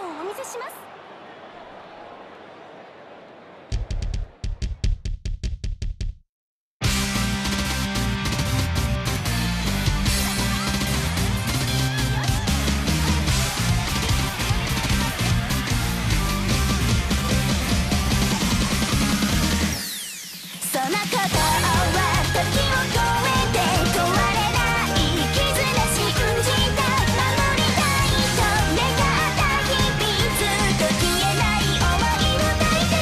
をお見せします。そのことは時を超えて壊れない絆信じた守りたいと願った日々ずっと消えない想いを抱いて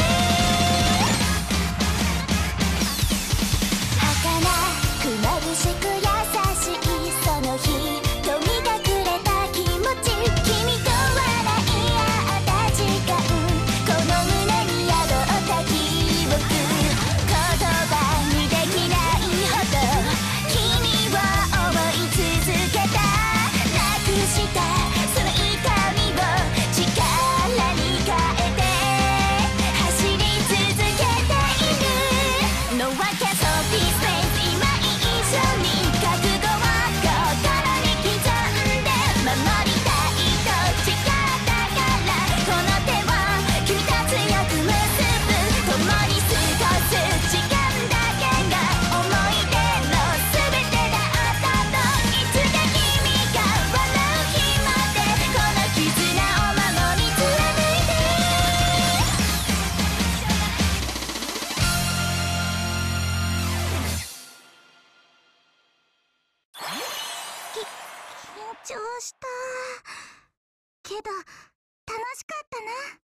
儚く眩しく優しいその瞳がくれた気持ち君と笑い合った時間この胸に宿った記憶言葉にできないほど君を思い続けたなくしたその痛みを力に変えて走り続けている No one can stop this race 今以上に覚悟を心に刻んで守りたいと誓ったからこの手を君と強く結ぶ共に過ごす時間だけが思い出の全てだったといつか君が笑う日までこの絆を守り貫いて緊張したけど楽しかったな。